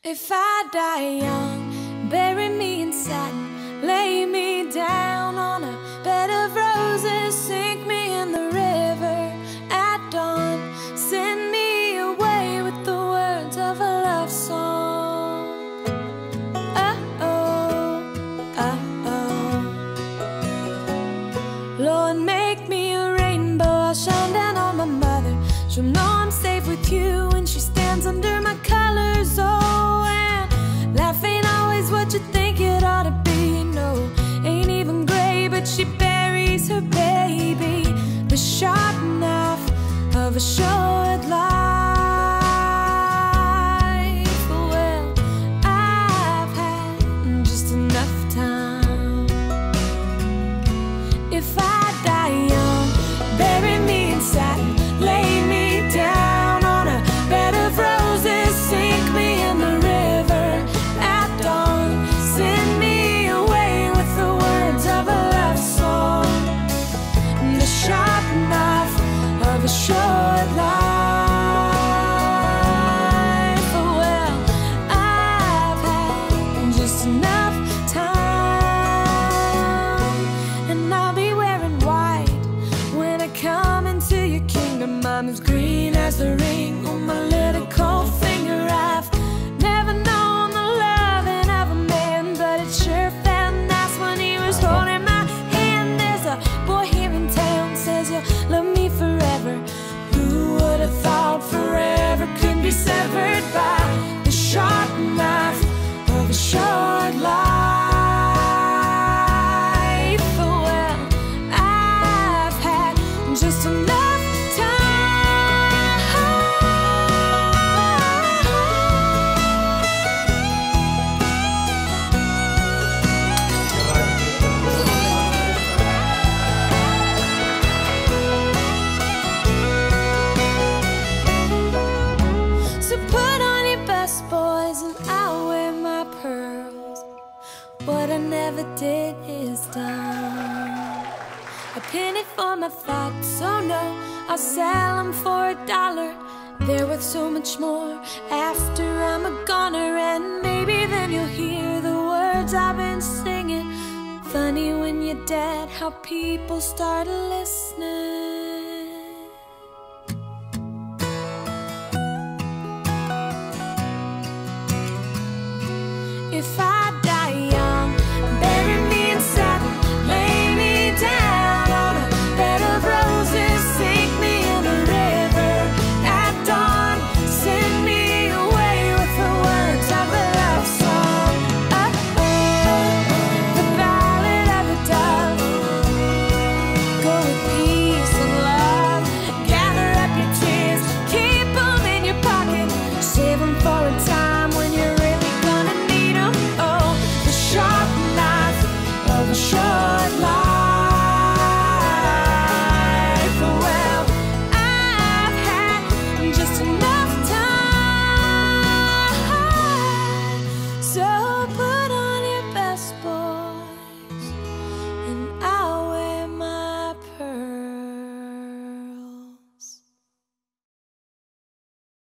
If I die young, bury me in satin, lay me down on a bed of roses, sink me in the river at dawn, send me away with the words of a love song. Oh, oh, oh. Lord, make me a rainbow, I'll shine down on my mother. She'll know I'm safe with you when she stands under my colors. Oh, and life ain't always what you think it ought to be. No, ain't even gray, but she buries her baby. The sharp knife of a short life. Well, I've had just enough time. If I die young, bury me in satin, lay me down on a bed of roses, sink me in the river at dawn, send me away with the words of a love song. The sharp knife of a short life. Well, I've had just enough time, and I'll be wearing white when I come into your kingdom. I'm as green as the ring on my little cold finger. I've never known the loving of a man, but it sure felt nice when he was holding my hand. There's a boy here in town says you'll love me forever. Who would have thought forever could be severed by the sharp knife of a short life? Well, I've had just enough What I never did is done. A penny for my thoughts, oh no, I'll sell them for $1. They're worth so much more after I'm a goner. And maybe then you'll hear the words I've been singing. Funny when you're dead, how people start listening. If I die young, bury me in satin, lay me down on a bed of roses, sink me in the river at dawn, send me away with the words of a love song. Oh, the ballad of the dove. Go with peace and love, gather up your tears, keep them in your pocket, save them for a time when you're sharp knife of a short life. Well, I've had just enough time. So put on your best boy.